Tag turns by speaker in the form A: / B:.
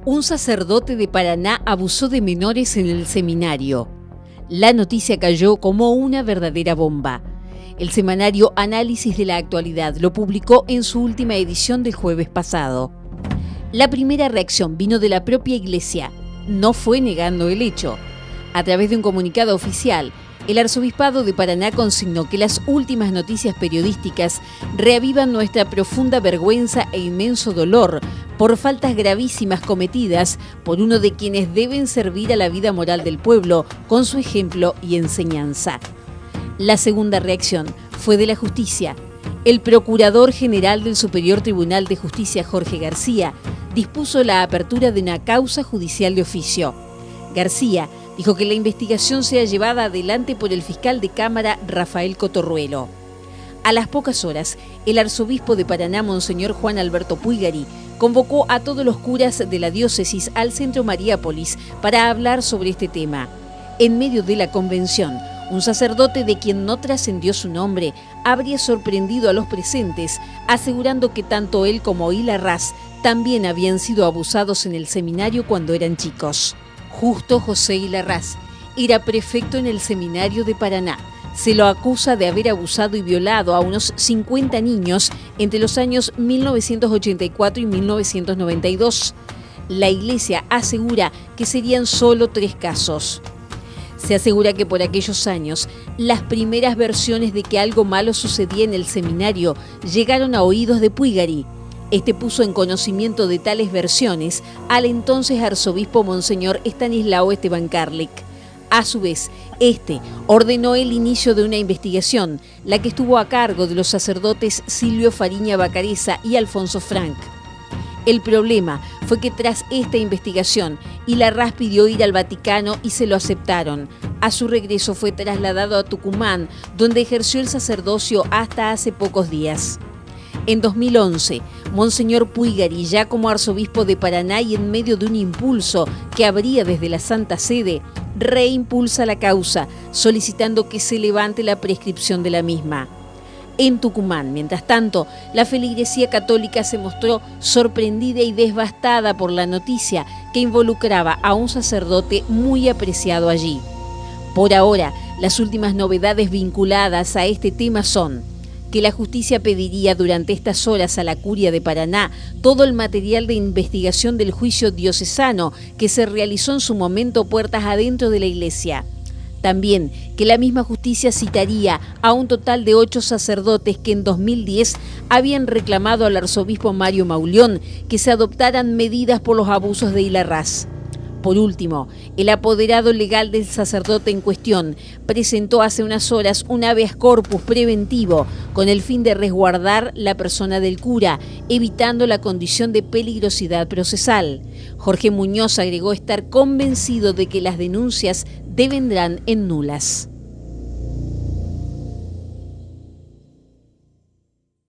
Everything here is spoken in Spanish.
A: Un sacerdote de Paraná abusó de menores en el seminario. La noticia cayó como una verdadera bomba. El semanario Análisis de la Actualidad lo publicó en su última edición del jueves pasado. La primera reacción vino de la propia Iglesia. No fue negando el hecho. A través de un comunicado oficial, el Arzobispado de Paraná consignó que las últimas noticias periodísticas reavivan nuestra profunda vergüenza e inmenso dolor por faltas gravísimas cometidas por uno de quienes deben servir a la vida moral del pueblo con su ejemplo y enseñanza. La segunda reacción fue de la justicia. El Procurador General del Superior Tribunal de Justicia, Jorge García, dispuso la apertura de una causa judicial de oficio. García dijo que la investigación sea llevada adelante por el fiscal de Cámara, Rafael Cotorruelo. A las pocas horas, el arzobispo de Paraná, Monseñor Juan Alberto Puigari, convocó a todos los curas de la diócesis al Centro Mariápolis para hablar sobre este tema. En medio de la convención, un sacerdote de quien no trascendió su nombre habría sorprendido a los presentes, asegurando que tanto él como Hila Raz también habían sido abusados en el seminario cuando eran chicos. Justo José Hila Raz era prefecto en el seminario de Paraná. Se lo acusa de haber abusado y violado a unos 50 niños entre los años 1984 y 1992. La Iglesia asegura que serían solo 3 casos. Se asegura que por aquellos años, las primeras versiones de que algo malo sucedía en el seminario llegaron a oídos de Puigari. Este puso en conocimiento de tales versiones al entonces arzobispo Monseñor Estanislao Esteban Karlik. A su vez, este ordenó el inicio de una investigación, la que estuvo a cargo de los sacerdotes Silvio Fariña Bacareza y Alfonso Frank. El problema fue que tras esta investigación, Hila Raz pidió ir al Vaticano y se lo aceptaron. A su regreso fue trasladado a Tucumán, donde ejerció el sacerdocio hasta hace pocos días. En 2011, Monseñor Puigari, ya como arzobispo de Paraná y en medio de un impulso que habría desde la Santa Sede, reimpulsa la causa, solicitando que se levante la prescripción de la misma. En Tucumán, mientras tanto, la feligresía católica se mostró sorprendida y devastada por la noticia que involucraba a un sacerdote muy apreciado allí. Por ahora, las últimas novedades vinculadas a este tema son que la justicia pediría durante estas horas a la Curia de Paraná todo el material de investigación del juicio diocesano que se realizó en su momento puertas adentro de la Iglesia. También que la misma justicia citaría a un total de 8 sacerdotes que en 2010 habían reclamado al arzobispo Mario Mauleón que se adoptaran medidas por los abusos de Hila Raz. Por último, el apoderado legal del sacerdote en cuestión presentó hace unas horas un habeas corpus preventivo con el fin de resguardar la persona del cura, evitando la condición de peligrosidad procesal. Jorge Muñoz agregó estar convencido de que las denuncias devendrán en nulas.